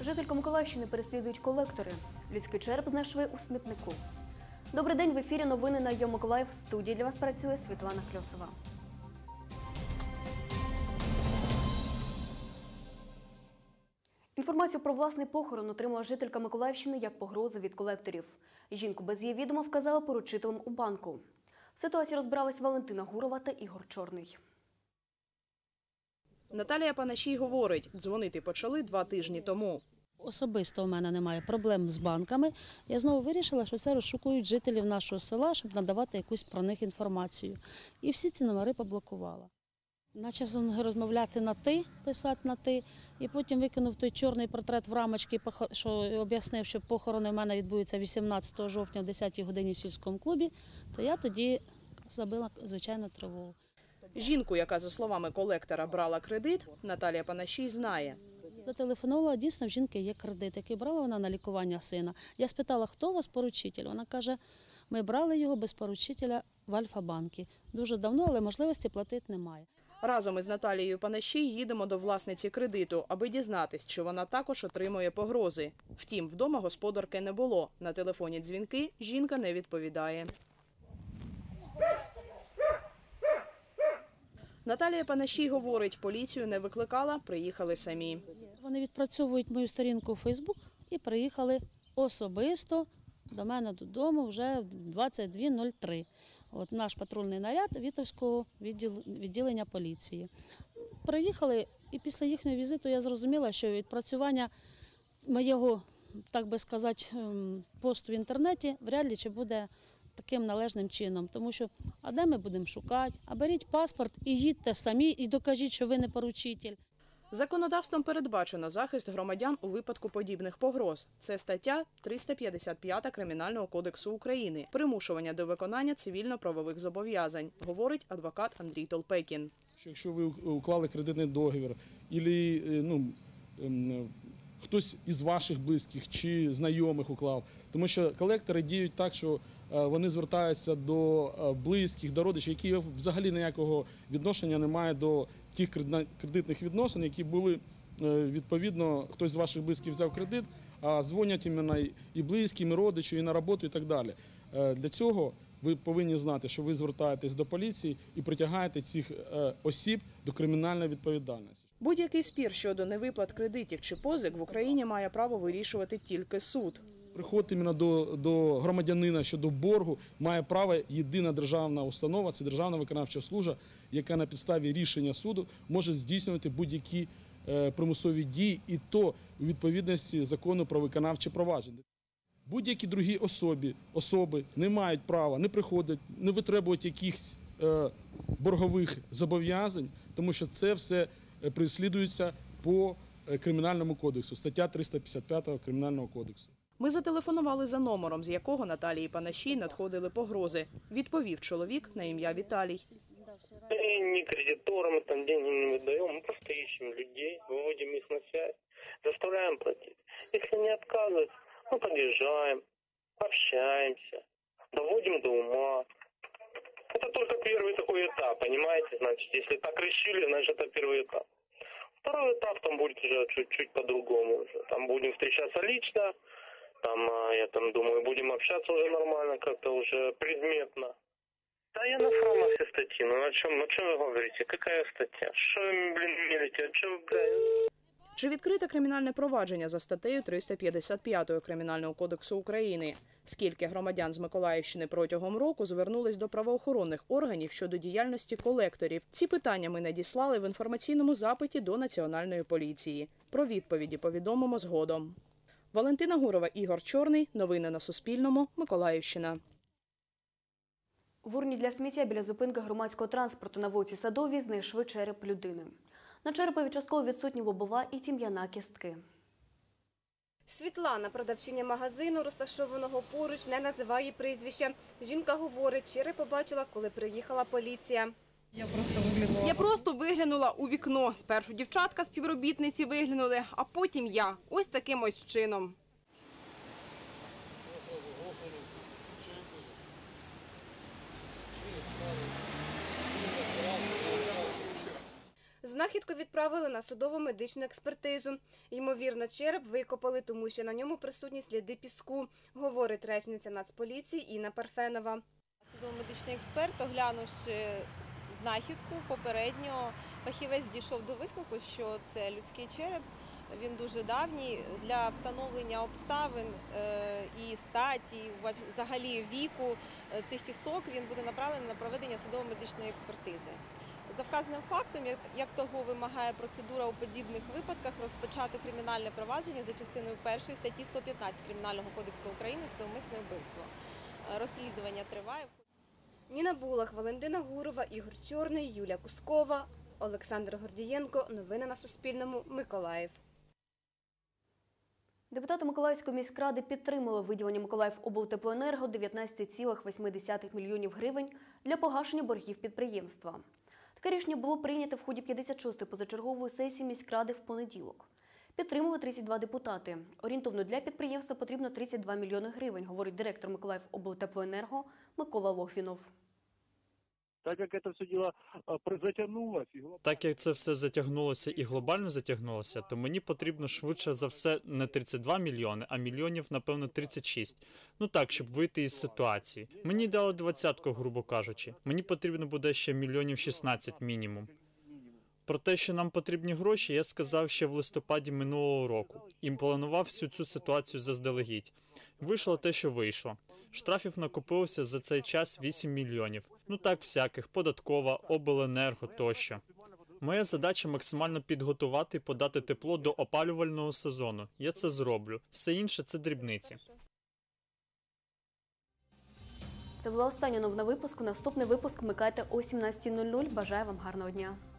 Жителька Миколаївщини переслідують колектори. Людський череп знайшли у смітнику. Добрий день, в ефірі новини на Йо Миколаїв. В студії для вас працює Світлана Кльосова. Інформацію про власний похорон отримала жителька Миколаївщини як погрозу від колекторів. Жінку без її відома вказала поручителем у банку. В ситуації розбирались Валентина Гурова та Ігор Чорний. Наталія Панашій говорить, дзвонити почали 2 тижні тому. Особисто у мене немає проблем з банками. Я знову вирішила, що це розшукують жителів нашого села, щоб надавати якусь про них інформацію. І всі ці номери поблокувала. Почав зі мною розмовляти на «ти», писати на «ти», і потім викинув той чорний портрет в рамочки, що об'яснив, що похорони в мене відбудуться 18 жовтня о 10 годині в сільському клубі, то я тоді забила, звичайно, тривогу. Жінку, яка, за словами колектора, брала кредит, Наталія Панашій знає. Зателефонувала, дійсно, в жінки є кредит, який брала вона на лікування сина. Я спитала, хто у вас поручитель? Вона каже, ми брали його без поручителя в Альфа-банкі. Дуже давно, але можливості платити немає. Разом із Наталією Панашій їдемо до власниці кредиту, аби дізнатись, що вона також отримує погрози. Втім, вдома господарки не було. На телефоні дзвінки жінка не відповідає. Наталія Панашій говорить, поліцію не викликала, приїхали самі. Вони відпрацьовують мою сторінку у Фейсбук і приїхали особисто до мене додому вже в 22:03. От наш патрульний наряд Вітовського відділення поліції. Приїхали, і після їхнього візиту я зрозуміла, що відпрацювання моєго, так би сказати, посту в інтернеті вряд ли чи буде таким належним чином. Тому що, а де ми будемо шукати? А беріть паспорт і їдьте самі, і докажіть, що ви не поручитель. Законодавством передбачено захист громадян у випадку подібних погроз. Це стаття 355 Кримінального кодексу України – примушування до виконання цивільно-правових зобов'язань, говорить адвокат Андрій Толпекін. Якщо ви уклали кредитний договір, або хтось із ваших близьких чи знайомих уклав, тому що колектори діють так, що вони звертаються до близьких, до родичів, які взагалі ніякого відношення не мають до тих кредитних відносин, які були, відповідно, хтось з ваших близьких взяв кредит, а дзвонять іменно і близьким, і родичі, і на роботу, і так далі. Для цього ви повинні знати, що ви звертаєтесь до поліції і притягаєте цих осіб до кримінальної відповідальності. Будь-який спір щодо невиплат кредитів чи позик в Україні має право вирішувати тільки суд. Приход іменно до громадянина щодо боргу має право єдина державна установа, це Державна виконавча служба, яка на підставі рішення суду може здійснювати будь-які примусові дії, і то у відповідності закону про виконавче провадження. Будь-які другі особи не мають права, не приходять, не витребують якихось боргових зобов'язань, тому що це все переслідується по Кримінальному кодексу, стаття 355 Кримінального кодексу. Ми зателефонували за номером, з якого Наталії Панашій надходили погрози. Відповів чоловік на ім'я Віталій. Не кредиторам там деньги не видаем, мы просто ищем людей, выводим их на связь, заставляем платить. Если не отказывают, мы подъезжаем, общаемся, доводим до ума. Это только первый такой этап, понимаете? Значит, если так решили, значит, это первый этап. Второй этап там будет уже чуть-чуть по-другому. Там будем встречаться лично, там, я там думаю, будем общаться уже нормально, как-то уже предметно. Да я насрал на все статьи, ну о чем вы говорите? Какая статья? Что вы, мелите? О чем, блядь? Чи відкрите кримінальне провадження за статтею 355 Кримінального кодексу України? Скільки громадян з Миколаївщини протягом року звернулись до правоохоронних органів щодо діяльності колекторів? Ці питання ми надіслали в інформаційному запиті до Національної поліції. Про відповіді повідомимо згодом. Валентина Гурова, Ігор Чорний. Новини на Суспільному. Миколаївщина. В урні для сміття біля зупинки громадського транспорту на вулиці Садовій знайшли череп людини. На черепові частково відсутні лобова і тім'яна кістки. Світлана, продавчиня магазину, розташованого поруч, не називає прізвища. Жінка говорить, череп побачила, коли приїхала поліція. Я просто виглянула у вікно. Спершу дівчатка, співробітниці виглянули, а потім я. Ось таким ось чином. Знахідку відправили на судово-медичну експертизу. Ймовірно, череп викопали, тому що на ньому присутні сліди піску, говорить речниця Нацполіції Інна Парфенова. Судово-медичний експерт, оглянувши знахідку, попередньо фахівець дійшов до висновку, що це людський череп. Він дуже давній. Для встановлення обставин і статі, взагалі віку цих кісток він буде направлений на проведення судово-медичної експертизи. За вказаним фактом, як того вимагає процедура у подібних випадках, розпочато кримінальне провадження за частиною 1 статті 115 Кримінального кодексу України – це умисне вбивство. Розслідування триває. Ніна Булах, Валентина Гурова, Ігор Чорний, Юлія Кускова, Олександр Гордієнко. Новини на Суспільному. Миколаїв. Депутати Миколаївської міськради підтримали виділення Миколаївоблтеплоенерго 19,8 мільйонів гривень для погашення боргів підприємства. Таке рішення було прийнято в ході 56-ї позачергової сесії міськради в понеділок. Підтримали 32 депутати. Орієнтовно для підприємства потрібно 32 мільйони гривень, говорить директор Миколаївоблтеплоенерго Микола Логвінов. Так як це все діло затягнулося. Так як це все затягнулося і глобально затягнулося, то мені потрібно швидше за все не 32 мільйони, а мільйонів, напевно, 36. Ну так, щоб вийти із ситуації. Мені дали 20-ку, грубо кажучи. Мені потрібно буде ще мільйонів 16 мінімум. Про те, що нам потрібні гроші, я сказав ще в листопаді минулого року. І планував всю цю ситуацію заздалегідь. Вийшло те, що вийшло. Штрафів накопилося за цей час 8 мільйонів. Ну так всяких, податкова, обленерго тощо. Моя задача максимально підготувати і подати тепло до опалювального сезону. Я це зроблю. Все інше – це дрібниці. Це була остання новина випуску. Наступний випуск вмикайте о 17:00. Бажаю вам гарного дня.